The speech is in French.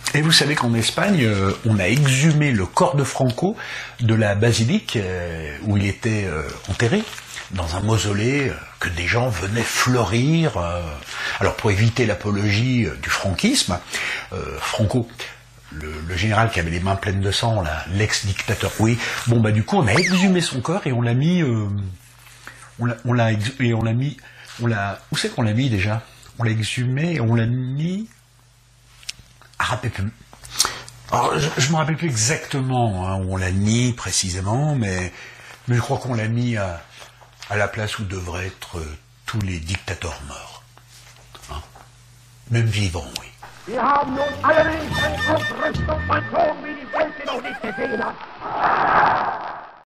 Et vous savez qu'en Espagne, on a exhumé le corps de Franco de la basilique où il était enterré, dans un mausolée que des gens venaient fleurir. Alors pour éviter l'apologie du franquisme, Franco, le général qui avait les mains pleines de sang, l'ex-dictateur, oui, bon bah du coup on a exhumé son corps et on l'a mis... où c'est qu'on l'a mis déjà? On l'a exhumé et on l'a mis... à Rapépu. Alors, je ne me rappelle plus exactement hein, où on l'a mis précisément, mais je crois qu'on l'a mis à la place où devraient être tous les dictateurs morts. Hein. Même vivants, oui. Wir haben nun allerdings eine Aufrüstung von Turm, wie die Welt sie noch nicht gesehen hat.